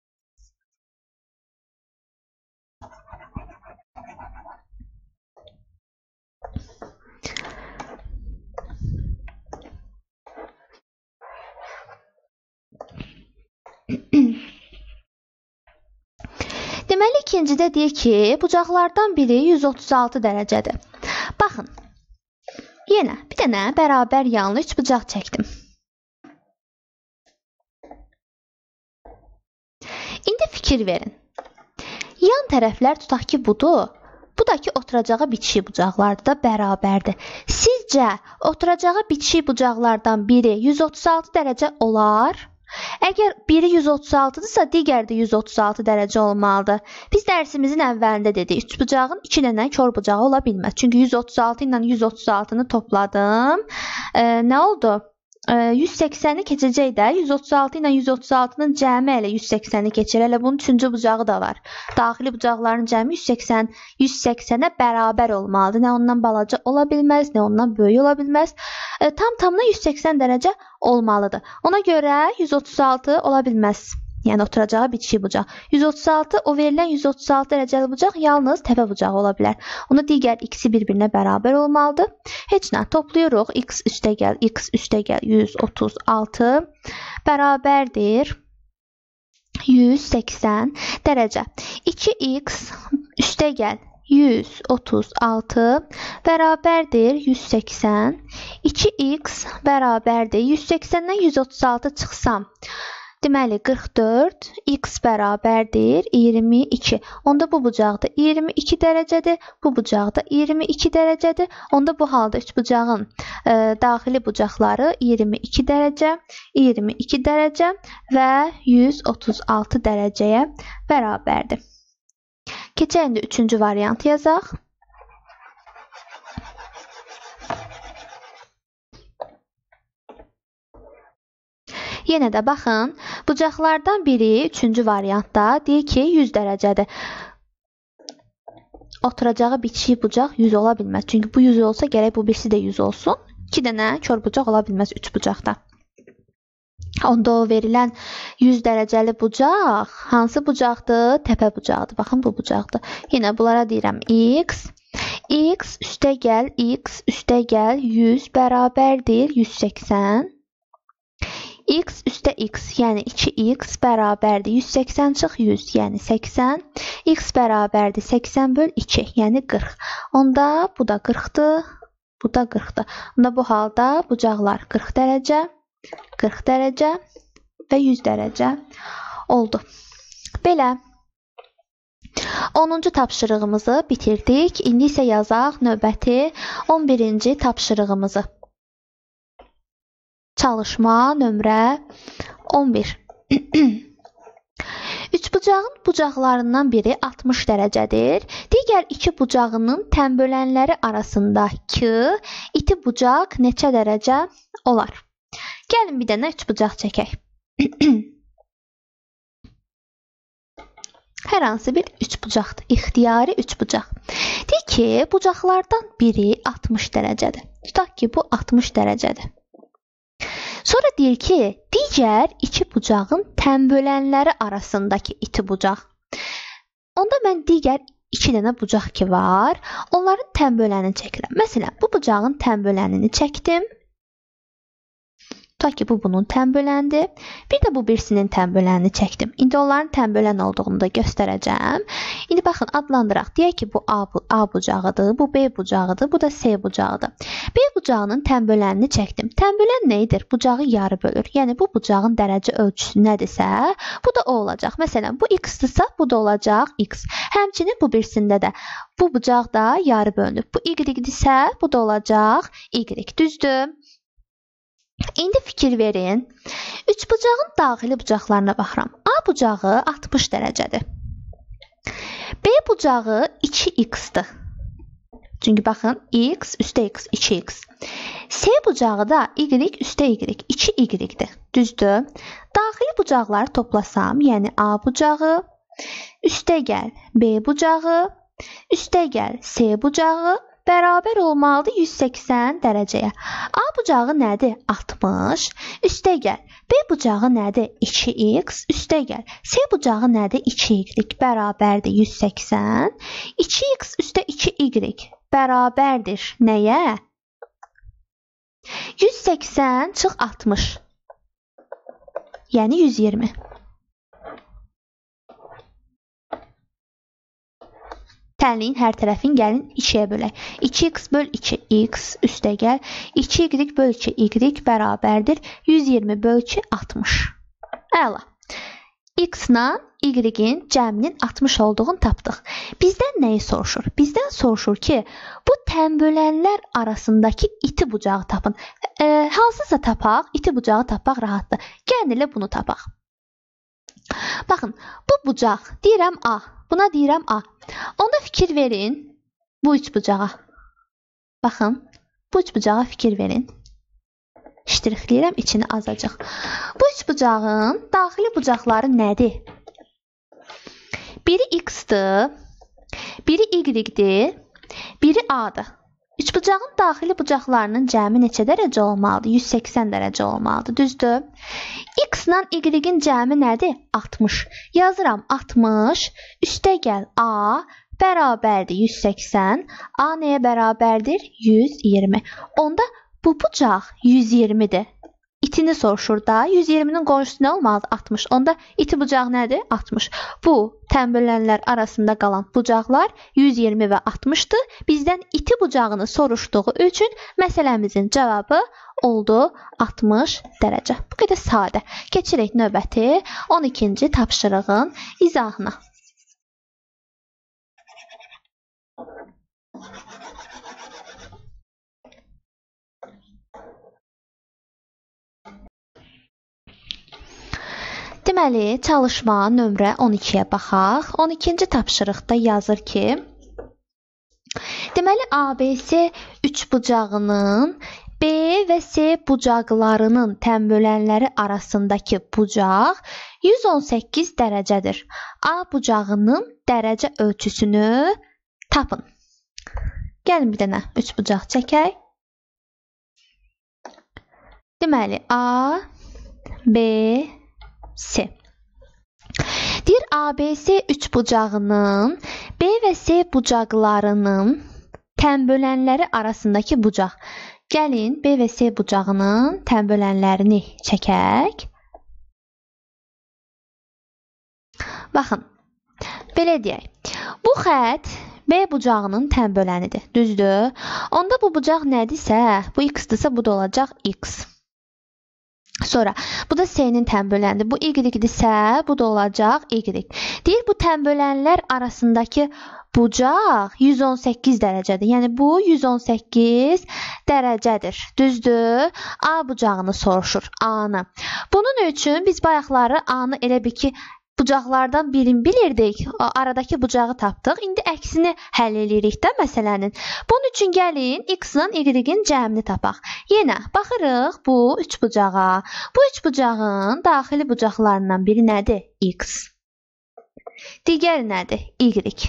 Deməli, ikincidə deyir ki, bucaqlardan biri 136 dərəcədir. Baxın, yenə bir dənə bərabər yanlı üç bucaq çəkdim. İndi fikir verin. Yan tərəflər tutaq ki, budur. Bu da ki, oturacağı bitişik bucaqlarda da bərabərdir. Sizcə, oturacağı bitişik bucaqlardan biri 136 dərəcə olar? Əgər biri 136-dırsa, digəri də 136 dərəcə olmalıdır. Biz dərsimizin əvvəlində dedik, üç bucağın 2 dənə kör bucağı ola bilməz. Çünki 136 ilə 136-nı topladım. Nə oldu? 180-i keçəcək də, 136 ilə 136-nın cəmi elə 180-i keçir. Elə bunun üçüncü bucağı da var. Daxili bucaqların cəmi 180-ə bərabər olmalıdır. Nə ondan balaca ola bilməz, nə ondan böyük ola bilməz. Tam-tamına 180 dərəcə olmalıdır. Ona görə 136 ola bilməz. Yəni oturacağı bitişik bucaq. 136, o verilən 136 dərəcəli bucaq yalnız təpə bucağı ola bilər. Ona digər x-i bir-birinə bərabər olmalıdır. Heç nə, toplayırıq. X üstəgəl 136 bərabərdir 180 dərəcə. 2x üstəgəl 136 bərabərdir 180. 2x bərabərdir 180-dən 136 çıxsam, deməli 44, x bərabərdir 22. Onda bu bucaqda 22 dərəcədir, bu bucaqda 22 dərəcədir. Onda bu halda üç bucağın daxili bucaqları 22 dərəcə, 22 dərəcə və 136 dərəcəyə bərabərdir. Keçək indi üçüncü variant yazaq. Yenə də baxın, bucaqlardan biri üçüncü variantda deyir ki, 100 dərəcədir. Oturacağı bitişik bucaq 100 ola bilməz. Çünki bu 100 olsa, gərək bu birisi də 100 olsun. 2 dənə kör bucaq ola bilməz 3 bucaqda. Onda o verilən 100 dərəcəli bucaq hansı bucaqdır? Təpə bucaqdır. Baxın, bu bucaqdır. Yenə bunlara deyirəm x. X üstəgəl 100 bərabərdir 180. X üstə x, yəni 2x bərabərdir 180 çıx 100, yəni 80. X bərabərdir 80 böl 2, yəni 40. Onda bu da 40-dır, bu da 40-dır. Onda bu halda bucaqlar 40 dərəcə, 40 dərəcə və 100 dərəcə oldu. Belə 10-cu tapşırığımızı bitirdik. İndi isə yazaq növbəti 11-ci tapşırığımızı. Çalışma nömrə 11. Üçbucağın bucaqlarından biri 60 dərəcədir. Digər iki bucağının tənbölənləri arasındakı iti bucaq neçə dərəcə olar? Gəlin bir dənə üçbucaq çəkək. Hər hansı bir üçbucaqdır. İxtiyari üçbucaq. Deyir ki, bucaqlardan biri 60 dərəcədir. Tutaq ki, bu 60 dərəcədir. Sonra deyir ki, digər iki bucağın tənbölənləri arasındakı iti bucaq. Onda mən digər iki dənə bucaq ki var, onların tənbölənini çəkirəm. Məsələn, bu bucağın tənbölənini çəkdim. Tutaq ki, bu bunun tənböləndir. Bir də bu birisinin tənbölənini çəkdim. İndi onların tənbölən olduğunu da göstərəcəm. İndi baxın, adlandıraq. Deyək ki, bu A bucağıdır, bu B bucağıdır, bu da C bucağıdır. B bucağının tənbölənini çəkdim. Tənbölən nədir? Bucağı yarı bölür. Yəni, bu bucağın dərəcə ölçüsü nədirsə, bu da o olacaq. Məsələn, bu x-dırsa, bu da olacaq x. Həmçinin bu birisində də bu bucaq da yarı bölünür. Bu y-dirsə, bu da olacaq y. Düzdür? İndi fikir verin. Üçbucağın daxili bucaqlarına baxıram. A bucağı 60 dərəcədir. B bucağı 2x-dır. Çünki baxın, x üstə x, 2x. C bucağı da y üstə y, 2y-dir. Düzdür? Daxili bucaqları toplasam, yəni A bucağı, üstə gəl B bucağı, üstə gəl C bucağı, bərabər olmalıdır 180 dərəcəyə. A bucağı nədir? 60. Üstə gəl. B bucağı nədir? 2x. Üstə gəl. C bucağı nədir? 2y. Bərabərdir 180. 2x üstə 2y bərabərdir nəyə? 180 çıx 60. Yəni 120. Tənliyin hər tərəfin gəlin 2-yə bölək. 2x böl 2x üstə gəl. 2y böl 2y bərabərdir 120 böl 2 60. Əla. X-la y-in cəminin 60 olduğunu tapdıq. Bizdən nəyi soruşur? Bizdən soruşur ki, bu tənbölənlər arasındakı iti bucağı tapın. Hansısa tapaq, iti bucağı tapmaq rahatdır. Gəlin elə bunu tapaq. Baxın, bu bucaq, deyirəm A. Buna deyirəm A. Onda fikir verin bu üç bucağa. Baxın, bu üç bucağa fikir verin. İştirixləyirəm içini azacıq. Bu üç bucağın daxili bucaqları nədir? Biri x-dır, biri y-dir, biri A-dır. Üçbucağın daxili bucaqlarının cəmi neçə dərəcə olmalıdır? 180 dərəcə olmalıdır. Düzdür? X-la y-in cəmi nədir? 60. Yazıram 60. Üstə gəl A bərabərdir 180. A nəyə bərabərdir? 120. Onda bu bucaq 120-dir. İtini soruşur da. 120-nin qonşusu nə olmalıdır? 60. Onda iti bucaq nədir? 60. Bu tənbölənlər arasında qalan bucaqlar 120 və 60-dır. Bizdən iti bucağını soruşduğu üçün məsələmizin cavabı oldu 60 dərəcə. Bu qədər sadə. Keçirək növbəti 12-ci tapşırığın izahına. Deməli, çalışma nömrə 12-yə baxaq. 12-ci tapşırıqda yazır ki, deməli, ABC üçbucağının B və C bucaqlarının tənbölənləri arasındakı bucaq 118 dərəcədir. A bucağının dərəcə ölçüsünü tapın. Gəlin bir dənə üçbucaq çəkək. Deməli, A, B, C. Deyir, ABC üçbucağının B və C bucaqlarının tənbölənləri arasındakı bucaq. Gəlin, B və C bucağının tənbölənlərini çəkək. Baxın, belə deyək. Bu xətt B bucağının tənbölənidir. Düzdür? Onda bu bucaq nədirsə, bu x-dırsa, bu da olacaq x. Sonra, bu da C-nin tənbölənidir. Bu y-dirsə, bu da olacaq y. Deyir, bu tənbölənlər arasındakı bucaq 118 dərəcədir. Yəni, bu 118 dərəcədir. Düzdür? A bucağını soruşur. A-nı. Bunun üçün biz bayaqları A-nı elə bir ki, bucaqlardan birini bilirdik, aradakı bucağı tapdıq. İndi əksini həll edirik də məsələnin. Bunun üçün gəlin, x-la y-in cəmini tapaq. Yenə baxırıq bu üç bucağa. Bu üç bucağın daxili bucaqlarından biri nədir? X. Digəri nədir? Y.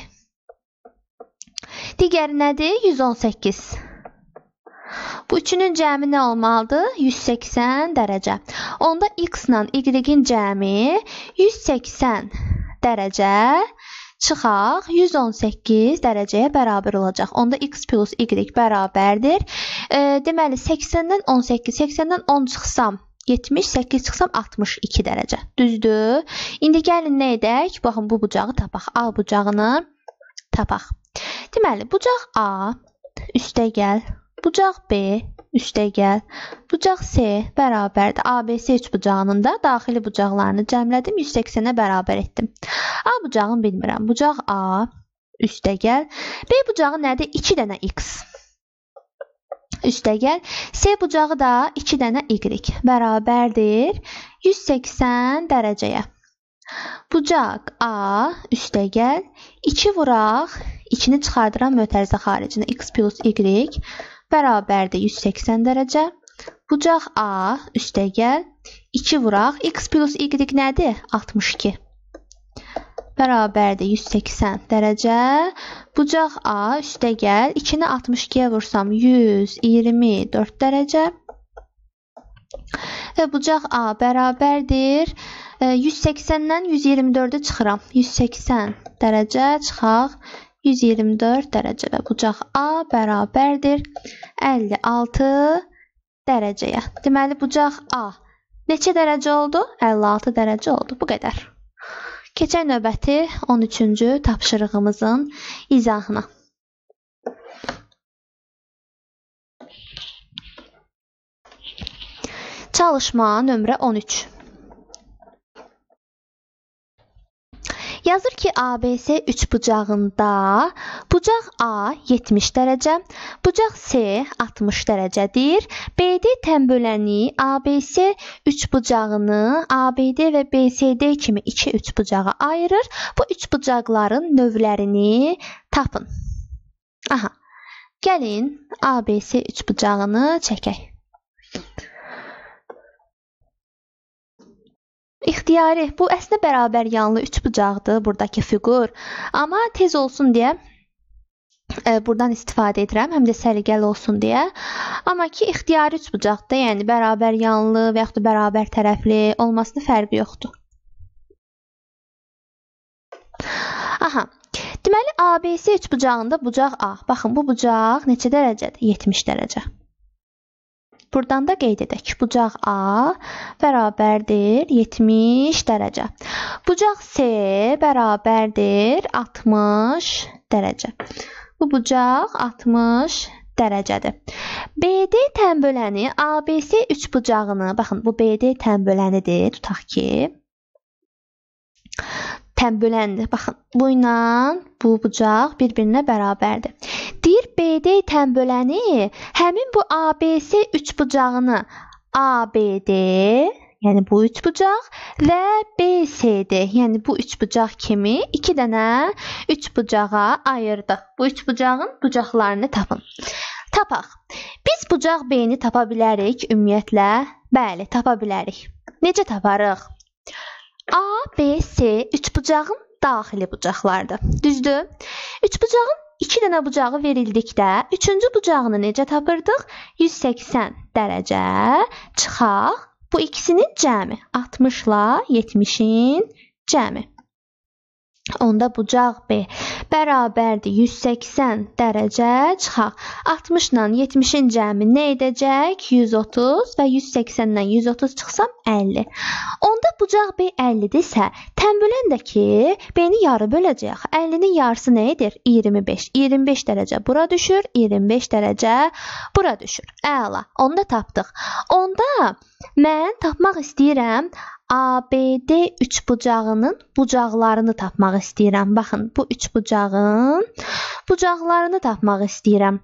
Digəri nədir? 118. Bu üçünün cəmi nə olmalıdır? 180 dərəcə. Onda x-la y-in cəmi 180 dərəcə çıxaq 118 dərəcəyə bərabər olacaq. Onda x plus y bərabərdir. Deməli, 80-dən 18, 80-dən 10 çıxsam 78 çıxsam 62 dərəcə. Düzdür? İndi gəlin nə edək? Baxın, bu bucağı tapaq. A bucağını tapaq. Deməli, bucaq A üstəgəl, bucaq B üstəgəl, bucaq C bərabərdir. ABC üçbucağının da daxili bucaqlarını cəmlədim, 180-ə bərabər etdim. A bucağını bilmirəm. Bucaq A üstəgəl. B bucağı nədir? 2 dənə x üstəgəl. C bucağı da 2 dənə y bərabərdir 180 dərəcəyə. Bucaq A üstəgəl 2 vuraq, 2-ni çıxardıram mötərizə xaricinə, x plus y bərabərdir 180 dərəcə. Bucaq A üstəgəl 2 vuraq, x plus y nədir? 62 bərabərdir 180 dərəcə. Bucaq A üstəgəl 2-ni 62-yə vursam 124 dərəcə. Və bucaq A bərabərdir 180-dən 124-ü çıxıram. 180 dərəcə çıxaq 124 dərəcə və bucaq A bərabərdir 56 dərəcəyə. Deməli, bucaq A neçə dərəcə oldu? 56 dərəcə oldu. Bu qədər. Keçək növbəti 13-cü tapşırığımızın izahına. Çalışma nömrə 13. Yazır ki, ABC üçbucağında bucaq A 70 dərəcə, bucaq C 60 dərəcədir. BD tənböləni ABC üçbucağını ABD və BCD kimi iki üçbucağa ayırır. Bu üçbucaqların növlərini tapın. Aha, gəlin ABC üçbucağını çəkək. İxtiyari, bu əslində bərabər yanlı üçbucaqdır buradakı fiqur. Amma tez olsun deyə buradan istifadə edirəm, həm də səliqəli olsun deyə. Amma ki, ixtiyari üçbucaqdır, yəni bərabər yanlı və yaxud da bərabər tərəfli olmasının fərqi yoxdur. Aha, deməli ABC üçbucağında bucaq A. Baxın, bu bucaq neçə dərəcədir? 70 dərəcə. Buradan da qeyd edək. Bucaq A bərabərdir 70 dərəcə. Bucaq C bərabərdir 60 dərəcə. Bu bucaq 60 dərəcədir. BD tənböləni ABC üçbucağını, baxın, bu BD tənbölənidir. Tutaq ki, tənböləndir. Baxın, bu ilə bu bucaq bir-birinə bərabərdir. Deyir, BD tənböləni həmin bu ABC üçbucağını ABD, yəni bu üçbucaq və BCD, yəni bu üçbucaq kimi iki dənə üçbucağa ayırdı. Bu üçbucağın bucaqlarını tapın. Tapaq. Biz bucaq B-ni tapa bilərik ümumiyyətlə. Bəli, tapa bilərik. Necə taparıq? A, B, C üçbucağın daxili bucaqlardır. Düzdür? Üçbucağın 2 dənə bucağı verildikdə, üçüncü bucağını necə tapırdıq? 180 dərəcə çıxaq. Bu ikisinin cəmi 60 ilə 70-in cəmi. Onda bucaq B bərabərdir 180 dərəcə çıxaq. 60 ilə 70-in cəmi nə edəcək? 130 və 180-dən 130 çıxsam 50. Onda bucaq B 50-dirsə, tənböləndəki B-ni yarı böləcək. 50-nin yarısı nə edir? 25. 25 dərəcə bura düşür, 25 dərəcə bura düşür. Əla, onu da tapdıq. Onda mən tapmaq istəyirəm ABD üçbucağının bucaqlarını tapmaq istəyirəm. Baxın, bu üçbucağın bucaqlarını tapmaq istəyirəm.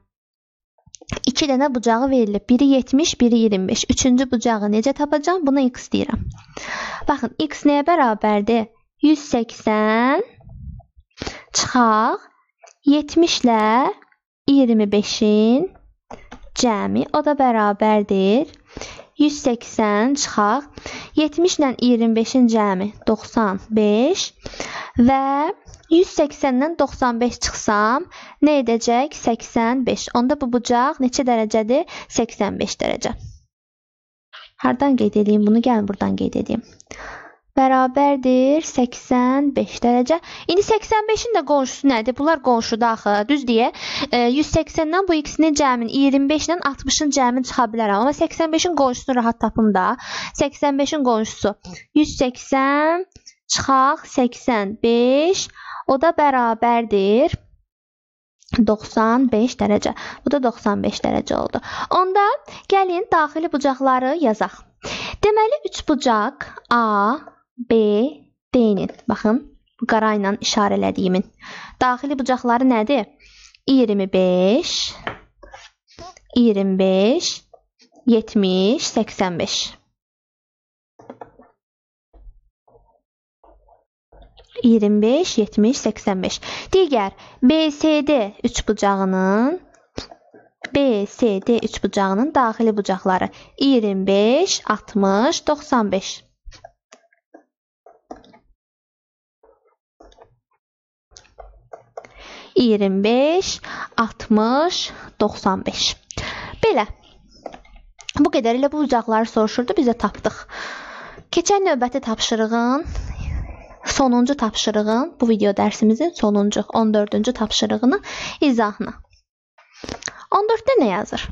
2 dənə bucağı verilib. Biri 70, biri 25. Üçüncü bucağı necə tapacağım? Buna x deyirəm. Baxın, x nəyə bərabərdir? 180 çıxaq 70 ilə 25-in cəmi. O da bərabərdir 180 çıxaq 70 ilə 25-in cəmi 95 və 180-dən 95 çıxsam nə edəcək? 85. Onda bu bucaq neçə dərəcədir? 85 dərəcə. Hardan qeyd edeyim bunu? Gəlin buradan qeyd edeyim. bərabərdir 85 dərəcə. İndi 85-in də qonşusu nədir? Bunlar qonşuda axı. Düz deyə 180-dən bu ikisinin cəmini 25-lə 60-ın cəmini çıxa bilərəm. Amma 85-in qonşusunu rahat tapım da. 85-in qonşusu 180 çıxaq 85. O da bərabərdir 95 dərəcə. Bu da 95 dərəcə oldu. Onda gəlin daxili bucaqları yazaq. Deməli 3 bucaq A, B, D-nin. Baxın, bu qara ilə işarələdiyimin. Daxili bucaqları nədir? 25, 25, 70, 85. 25, 70, 85. Digər BCD üçbucağının daxili bucaqları 25, 60, 95. %25, 60, 95. Belə. Bu qədər ilə bu bucaqları soruşurdu, biz də tapdıq. Keçən növbəti tapşırığın, sonuncu tapşırığın, bu video dərsimizin sonuncu, 14-cü tapşırığını izahına. 14-də nə yazır?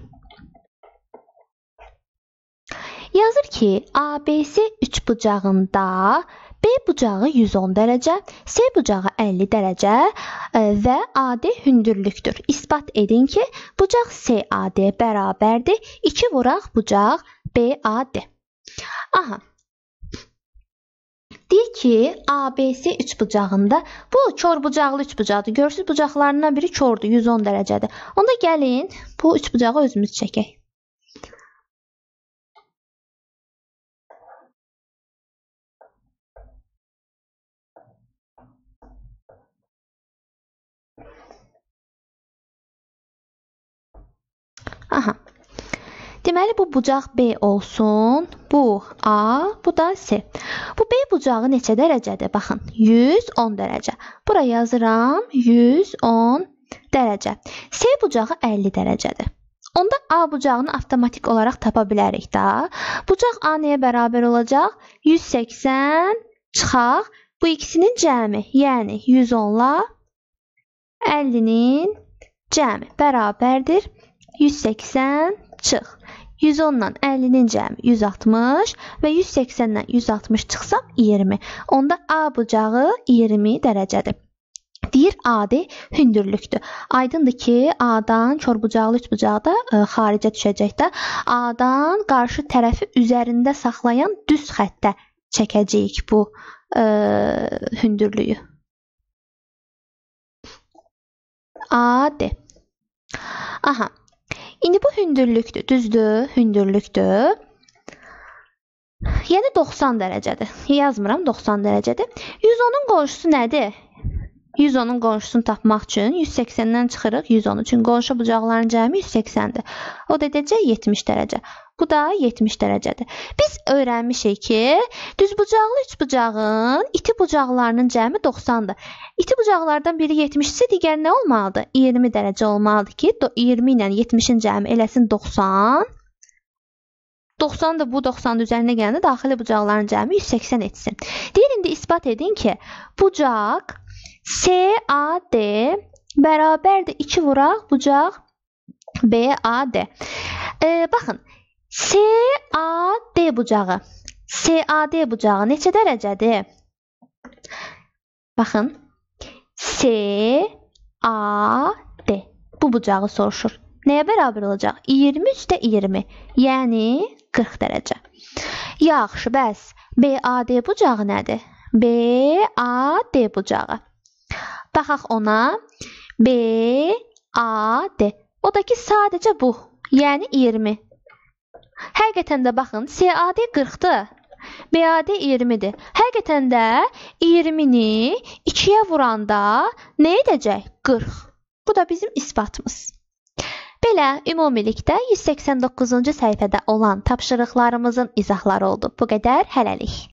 Yazır ki, ABC üçbucağında B bucağı 110 dərəcə, C bucağı 50 dərəcə və AD hündürlükdür. İsbat edin ki, bucaq CAD bərabərdir. 2 vuraq bucaq BAD. Aha. Deyir ki, ABC üçbucağında, bu kör bucaqlı üçbucaqdır. Görürsünüz, bucaqlarından biri kördür, 110 dərəcədir. Onda gəlin, bu üçbucağı özümüz çəkək. Aha. Deməli, bu bucaq B olsun. Bu A, bu da C. Bu B bucağı neçə dərəcədir? Baxın, 110 dərəcə. Bura yazıram, 110 dərəcə. C bucağı 50 dərəcədir. Onda A bucağını avtomatik olaraq tapa bilərik da. Bucaq A nəyə bərabər olacaq? 180 çıxaq. Bu ikisinin cəmi, yəni 110-la 50-nin cəmi bərabərdir 180 çıx. 110-dan 50-nin cəmi 160 və 180-dən 160 çıxsam 20. Onda A bucağı 20 dərəcədir. Deyir AD hündürlükdür. Aydındır ki, A'dan körbucaqlı üçbucaqda xaricə düşəcək də. A'dan qarşı tərəfi üzərində saxlayan düz xəttə çəkəcəyik bu hündürlüyü. AD. Aha. İndi bu hündürlükdür. Düzdür, hündürlükdür. Yəni 90 dərəcədir. Yazmıram, 90 dərəcədir. 110-un qonşusu nədir? 110-un qonşusunu tapmaq üçün 180-dən çıxırıq 110 üçün. Qonşu bucaqların cəmi 180-dir. O da edəcək 70 dərəcə. Bu da 70 dərəcədir. Biz öyrənmişik ki, düzbucaqlı üçbucağın iti bucaqlarının cəmi 90-dır. İti bucaqlardan biri 70-sə, digər nə olmalıdır? 20 dərəcə olmalıdır ki, 20 ilə 70-in cəmi eləsin 90. 90 da bu 90 üzərinə gələndə daxili bucaqların cəmi 180 etsin. Deyir, indi isbat edin ki, bucaq CAD bərabərdir 2 vuraq bucaq BAD. Baxın, CAD bucağı neçə dərəcədir? Baxın, CAD bu bucağı soruşur. Nəyə bərabər olacaq? 23-də 20, yəni 40 dərəcə. Yaxşı, bəs BAD bucağı nədir? BAD bucağı. Baxaq ona. BAD. O da ki, sadəcə bu. Yəni 20. Həqiqətən də baxın, CAD 40-dır. BAD 20-dir. Həqiqətən də 20-ni 2-yə vuranda nə edəcək? 40. Bu da bizim isbatımız. Belə, ümumilikdə 189-cu səhifədə olan tapşırıqlarımızın izahları oldu. Bu qədər, hələlik.